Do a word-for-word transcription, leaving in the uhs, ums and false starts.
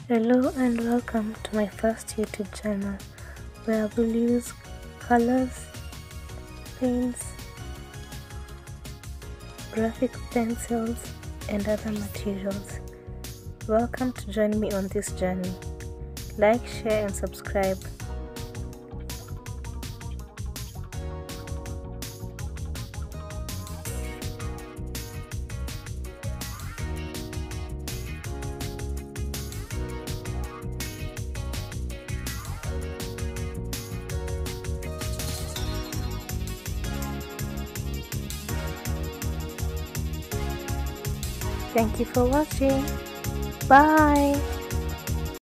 Hello and welcome to my first YouTube channel where I will use colors, paints, graphic pencils and other materials. Welcome to join me on this journey. Like, share and subscribe. Thank you for watching. Bye.